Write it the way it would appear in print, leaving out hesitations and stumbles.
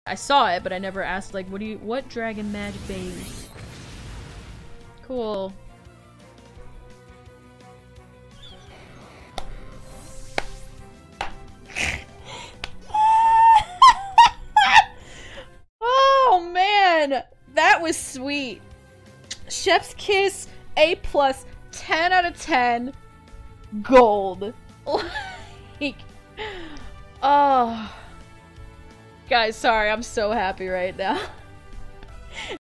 I saw it, but I never asked, like, what dragon magic baby? Cool. Oh man, that was sweet. Chef's kiss, A+, 10 out of 10, gold. Like, oh. Guys, sorry, I'm so happy right now.